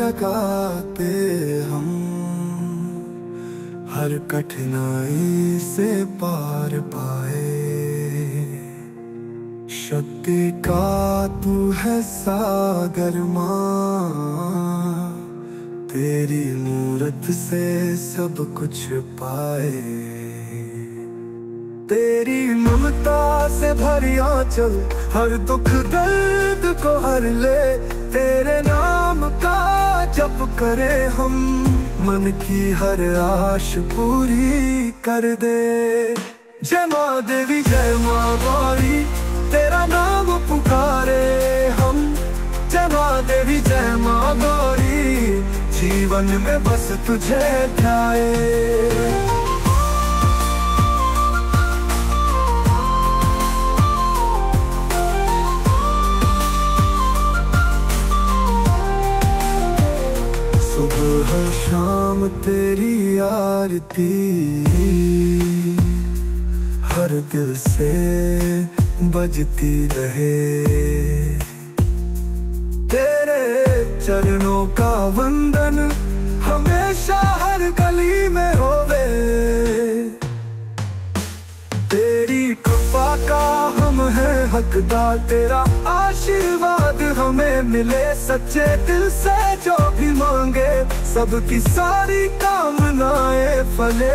लगाते हम, हर कठिनाई से पार पाए। शक्ति का तू है सागर माँ, तेरी मूरत से सब कुछ पाए। तेरी ममता से भरी आंचल हर दुख दर्द को हर ले। तेरे नाम का जप करे हम, मन की हर आश पूरी कर दे। जय माँ देवी जय माँ गौरी, तेरा नाम पुकारे हम। जय माँ देवी जय माँ गौरी, जीवन में बस तुझे ध्याए। सुबह शाम तेरी आरती हर दिल से बजती रहे। तेरे चरणों का वंदन हमेशा हर गली में होवे। तेरी कृपा का हम हैं हकदार, तेरा आशीर्वाद हमें मिले। सच्चे दिल से जो भी मांगे, सबकी सारी कामनाएं फले।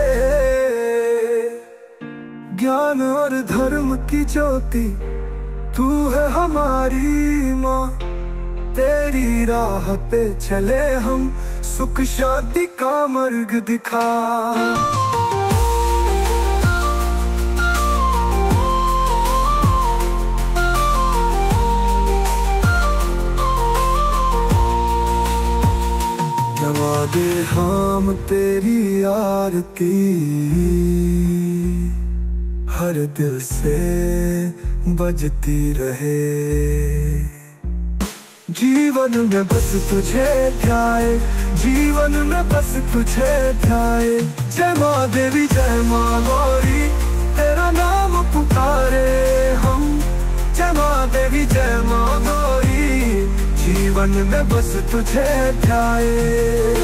ज्ञान और धर्म की ज्योति तू है हमारी माँ, तेरी राह पे चले हम, सुख शांति का मार्ग दिखा। जमा दे हम तेरी आरती, हर दिल से बजती रहे। जीवन में बस तुझे ध्याए, जीवन में बस तुझे ध्याए। जय माँ देवी जय माँ गौरी, तेरा नाम पुकारे हम। जय माँ देवी जय माँ गौरी, जीवन में बस तुझे ध्याए।